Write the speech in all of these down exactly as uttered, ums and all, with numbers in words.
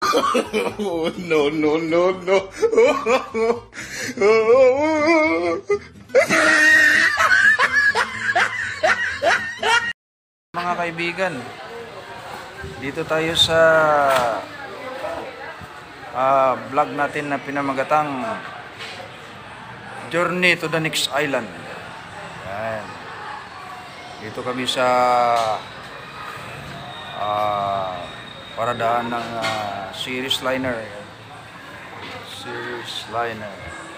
Oh, no, no, no, no. Mga kaibigan, dito tayo sa uh, vlog natin na pinamagatang Journey to the Next Island. Ayan. Dito kami sa uh, paradaan ng uh, series liner. Series liner.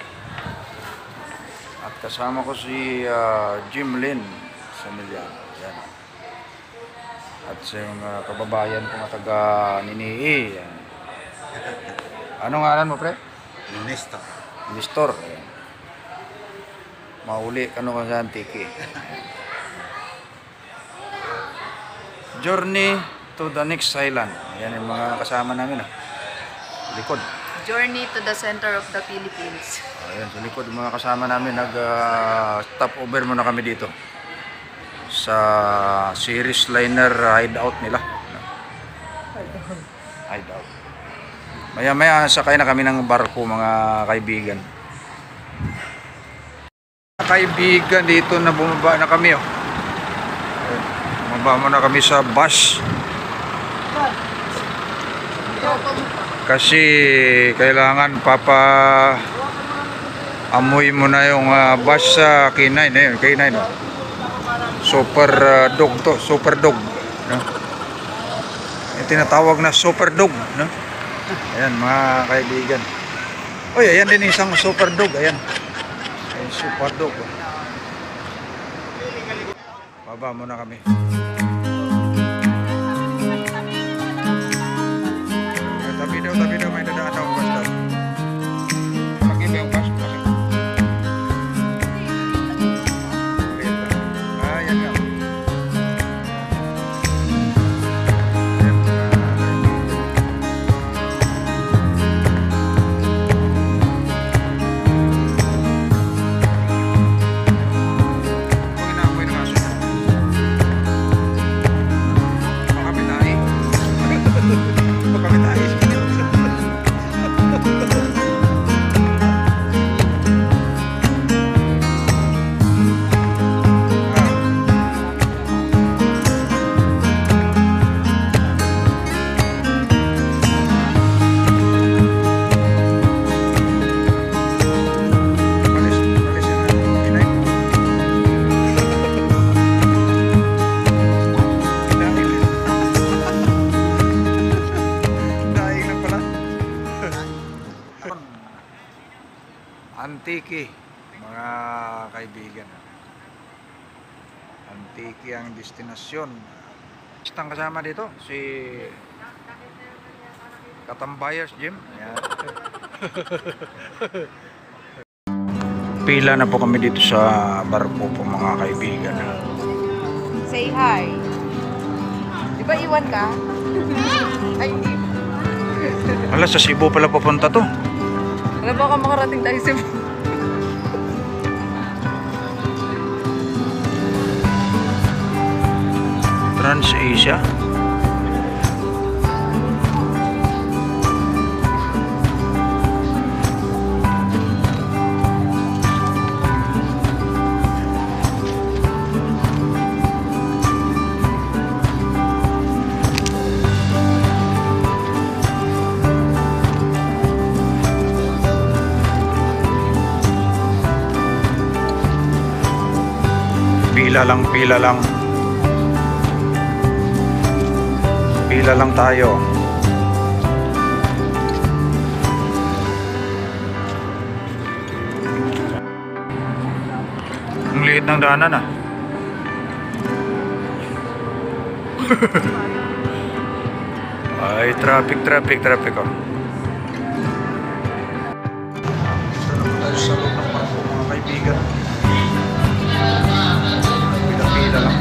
At kasama ko si uh, Jim Lynn Samiliano. Ayan. At sa yung uh, kababayan ko na taga Ninii. Ayan. Anong ngalan mo, pre? Nestor. Nestor. Mauli ka nung ka Tiki. Journey to the Next Island. Yan yung mga kasama namin. Ah. Likod. Journey to the center of the Philippines. Ayan, sa likod yung mga kasama namin. Nag-stop uh, over muna kami dito. Sa series liner hideout nila. Hideout. Maya maya sakay na kami ng barko, mga kaibigan. Kaibigan, dito na bumaba na kami. Oh. Bumaba muna kami sa bus. Kasi kailangan papa amoy mo na yung uh, bus sa K nine. Eh, K nine oh. Super uh, dog to, super dog, no? Yung tinatawag na super dog, no? Ayan mga kaibigan. Oy, ayan din isang super dog, ayan. Ayan super dog. Baba muna kami. Tabi daw, tabi daw, may dadaan daw bus daw. Lagi ba yung bus? Antiki, mga kaibigan. Antiki ang destinasyon. Ang kasama dito si Katambayers Jim. Ayan. Pila na po kami dito sa barko po, mga kaibigan. Say hi. Di ba iwan ka? Ay, hindi. Ala, sa Cebu pala papunta to. Alam mo ka makarating tayo sa Trans-Asia. Pila lang, pila lang. Pila lang tayo. Ang liit ng daanan ah. Ay, traffic, traffic, traffic oh. Sa loob ng barko, mga kaibigan. Pila-pila lang.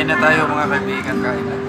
Kain na tayo mga kaibigan, kain na.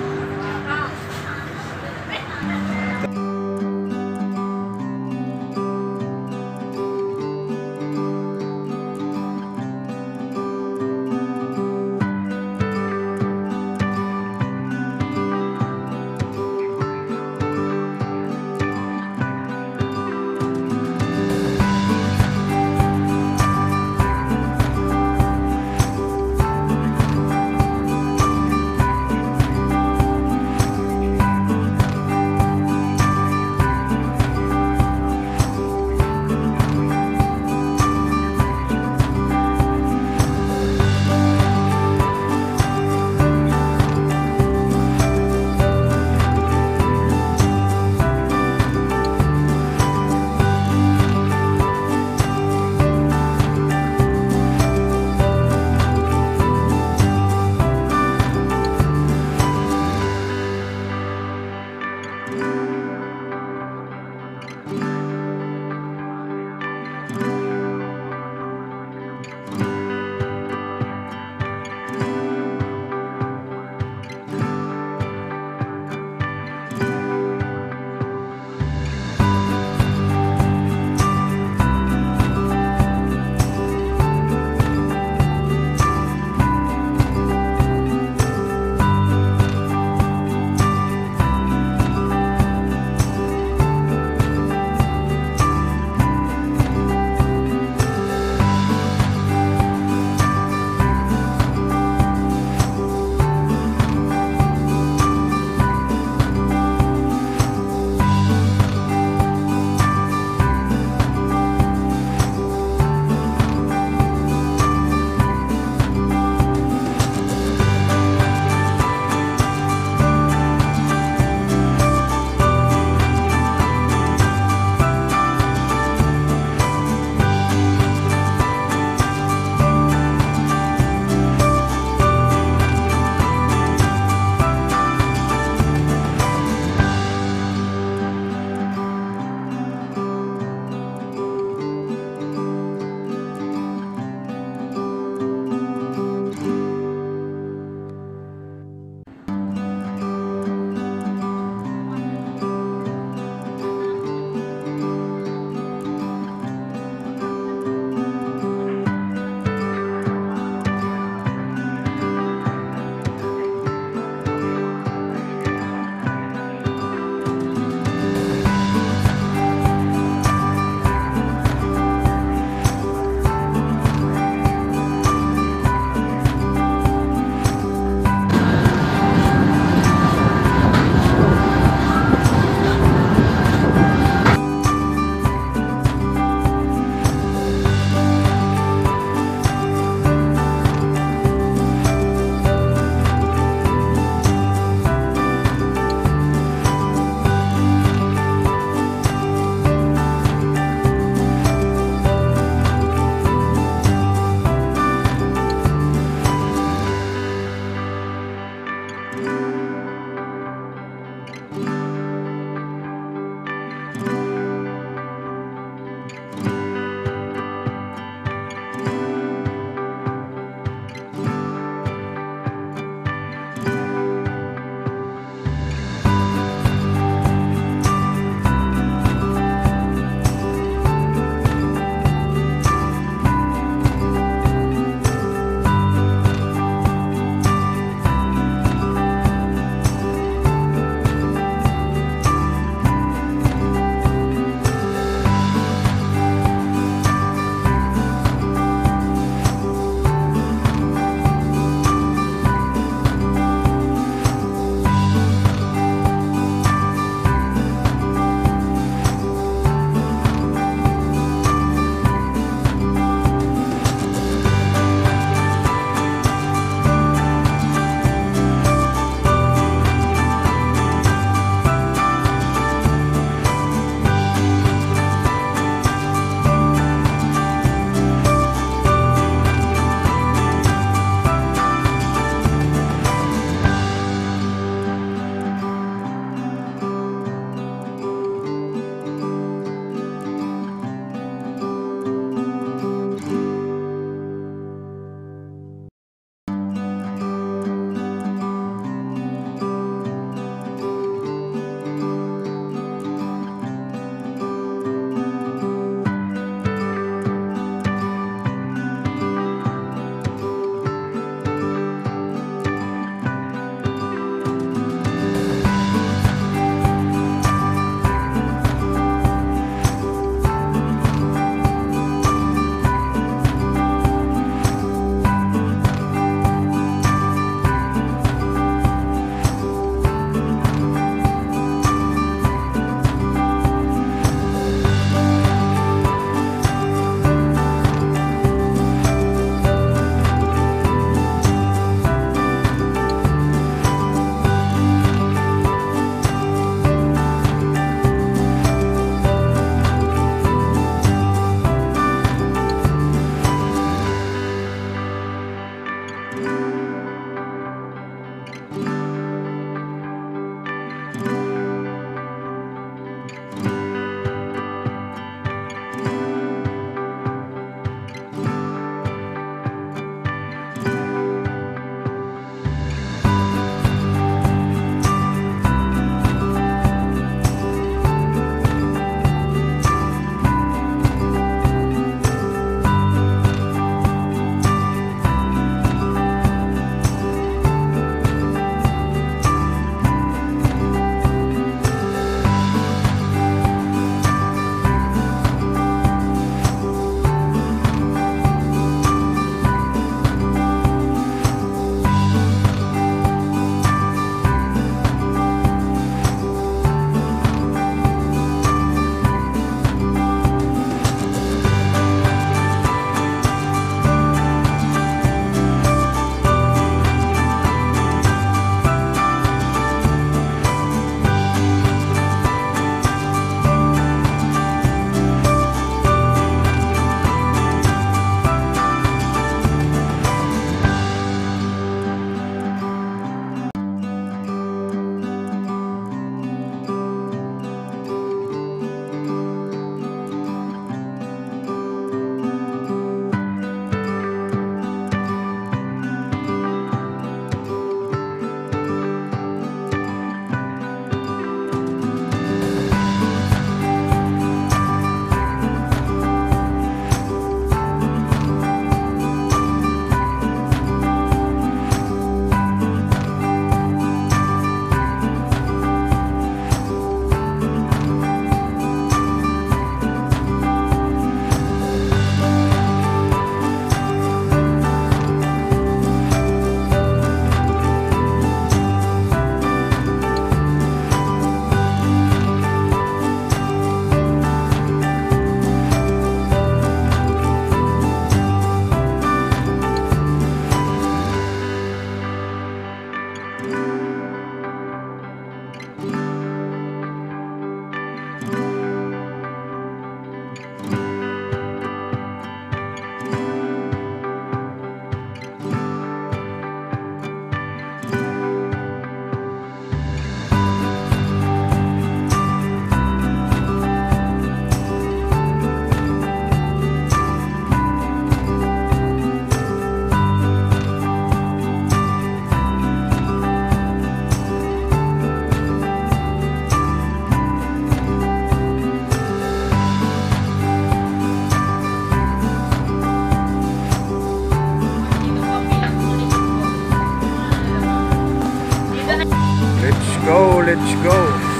go.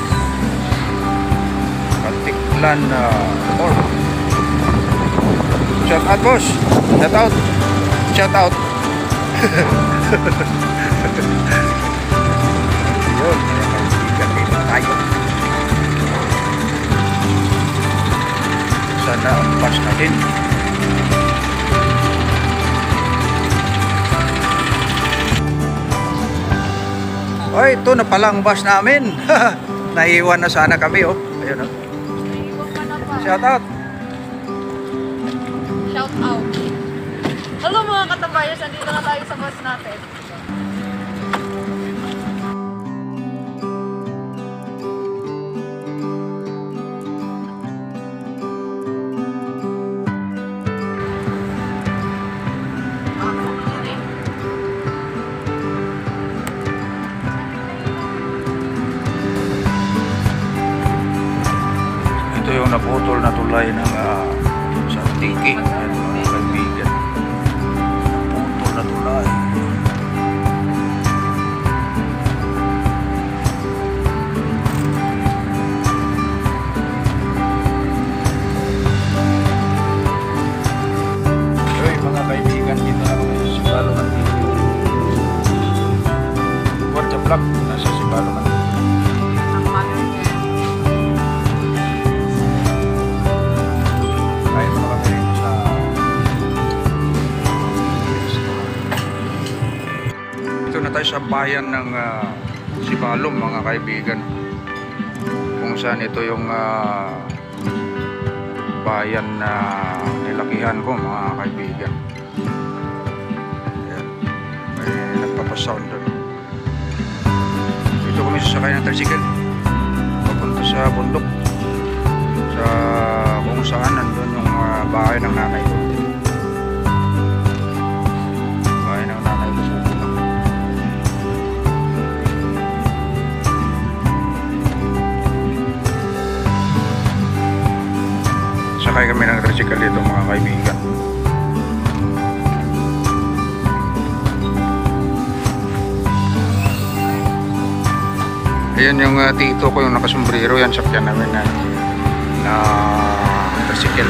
Katiklan na Mall. Shout out, boss. Shout out. Shout out. Yun, mga kaibigan, dito tayo. Sana ang bus natin. Oy, ito na pala ang bus namin. Naiwan na sana kami, oh. Ayun, oh. Shout out. Shout out. Hello mga katabayers, andito na tayo sa bus natin. Ito yung naputol na tulay ng uh, sa Tiki. Ayan, mga kaibigan. Naputol na tulay. Hey, mga kaibigan, dito na kami sa Sibalo ng Tiki. Kwarta Block, nasa Sibalo ng Tiki. Ang mother niya. Kahit mga kami rin sa ito na tayo sa bayan ng uh, Sibalom, mga kaibigan, kung saan ito yung uh, bayan na nilakihan ko, mga kaibigan. Ayan. May nagpapasound doon. Dito kami sasakay ng tricycle papunta sa bundok, sa kung saan nandun yung uh, bahay ng nanay ko. Bahay ng nanay ko sa bundok. Sakay kami ng tricycle dito, mga kaibigan. Ayan yung uh, tito ko, yung nakasombrero, yan sakyan namin na na tricycle.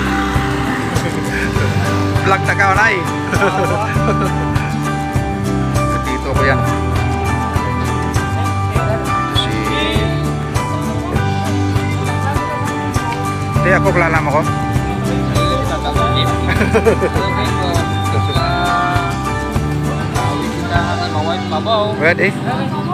Vlog na ka, Onay. Tito ko yan. Si Te, ako kilala mo ko? Pwede.